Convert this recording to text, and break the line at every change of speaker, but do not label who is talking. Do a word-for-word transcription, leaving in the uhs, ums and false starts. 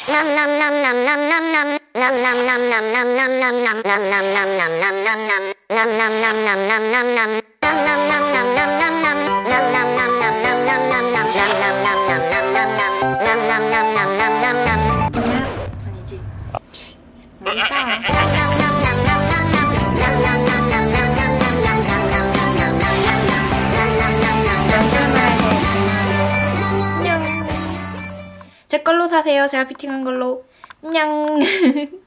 아니지. 뭔가. 제 걸로 사세요. 제가 피팅한 걸로. 냥.